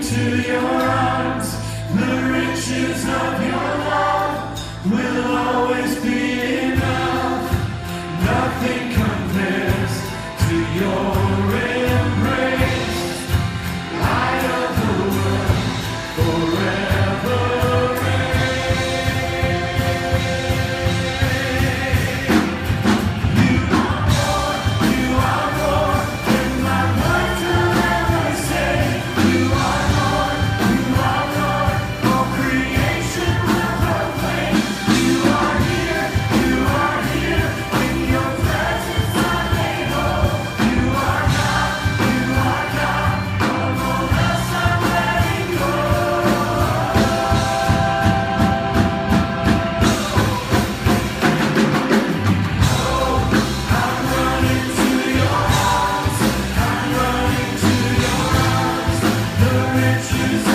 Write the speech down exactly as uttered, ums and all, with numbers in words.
into your arms. The riches of your love will always be enough. Nothing compares to your embrace. Light of the world, forever reign. You are more, you are more than my words will ever say. You are Lord, you are Lord, all creation will proclaim. You are here, you are here, in your presence I lay low. You are God, you are God, of all else I'm letting go. I'm running to your arms, I'm running to your arms. The riches